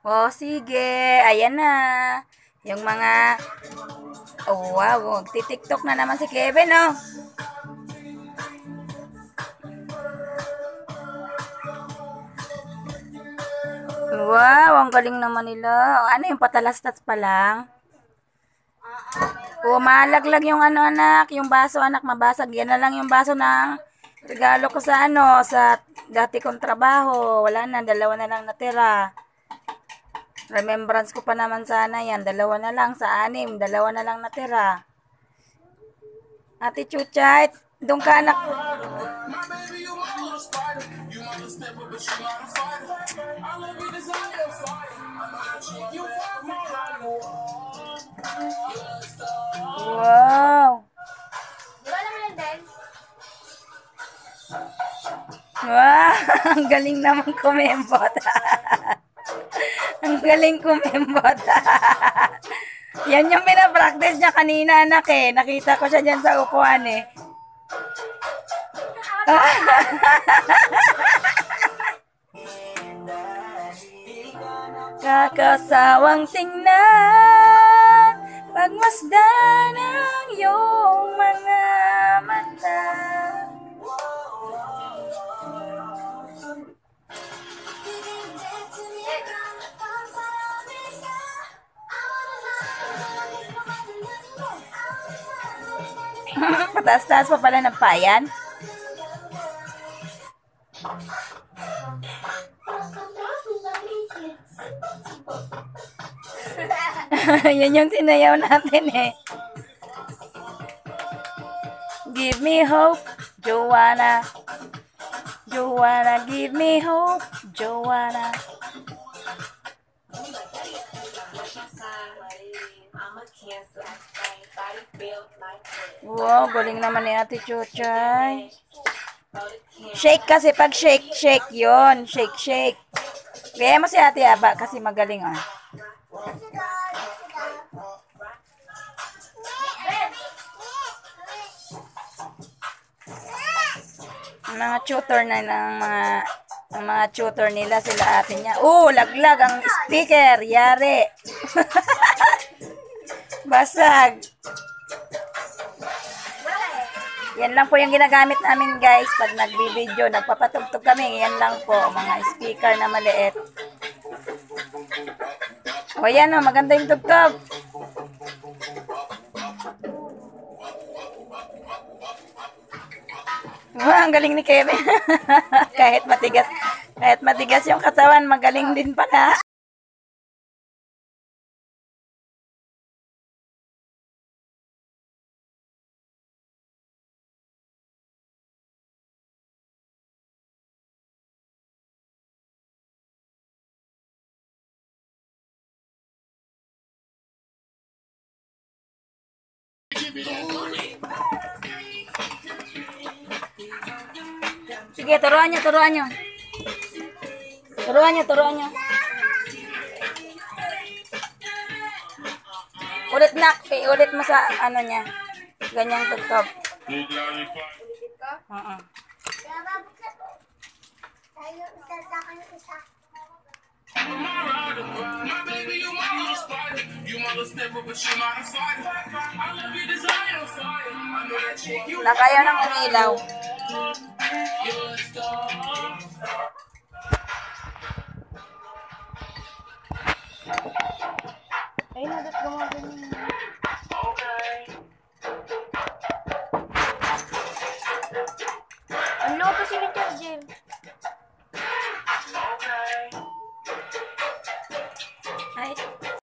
Oh, sige. Ayan na. Yung mga... Oh, wow. Magti-TikTok na naman si Kevin, oh. Wow, ang galing naman nila. Ano yung patalastas pa lang? Malaglag yung ano anak, yung baso anak mabasag. Yan na lang yung baso ng regalo ko sa ano, sa dati kong trabaho. Wala na, dalawa na lang natira. Remembrance ko pa naman sana yan. Dalawa na lang sa anim, dalawa na lang natira. Ate Chuchay, doon ka anak. Wow. Wow, ang galing naman kumembot. Ang galing kumembot. Yan yung pinapractice niya kanina anak eh. Nakita ko siya dyan sa upuan eh. Kakasawang tingnan, pagmasdan ang iyong mga mata. Pataas-taas pa pala ng payan. Yan yung sinayaw natin eh. Give me hope, Joanna. Joanna, give me hope, Joanna. Wow, galing naman ni Ate Chuchay. Shake kasi pag shake, shake yon, shake, shake. Kaya mo si Ate Aba kasi magaling ah. Mga tutor na ng mga tutor nila sila ate niya. Laglag ang speaker, yari. Basag. Yan lang po yung ginagamit namin guys pag nagbi-video, nagpapatugtog kami. Yan lang po, mga speaker na maliit. O yan o, maganda yung tugtog. Ang galing ni Kevin. kahit matigas yung katawan, magaling din pala. Sige, turuan nyo. Turuan nyo. Ulit na, ulit mo sa ano niya. Ganyang tugtog. Nakayaw ng umilaw.